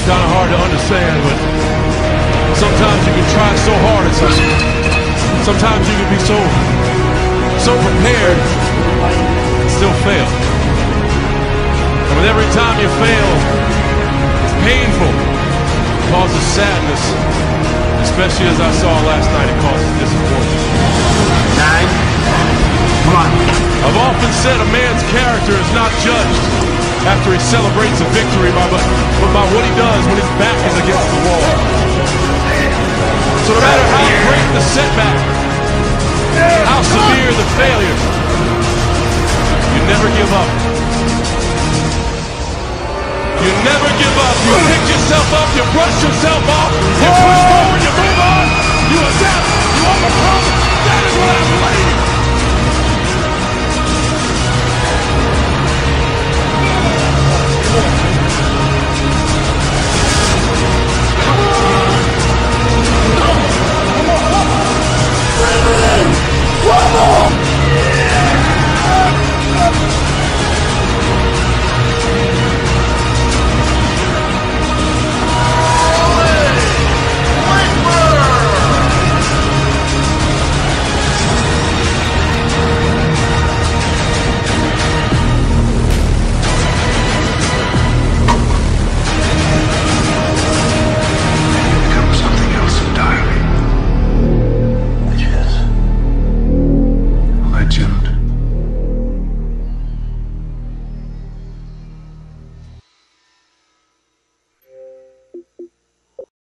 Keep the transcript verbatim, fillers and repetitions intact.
kind of hard to understand, but sometimes you can try so hard at something. Sometimes you can be so, so prepared and still fail. And with every time you fail, it's painful. It causes sadness. Especially as I saw last night, it causes disappointment. Nine. Come on. I've often said a man's character is not judged after he celebrates a victory, by, but, but by what he does when his back is against the wall. So no matter how great the setback, how severe the failure, you never give up. You never give up. You pick yourself up, you brush yourself off, you push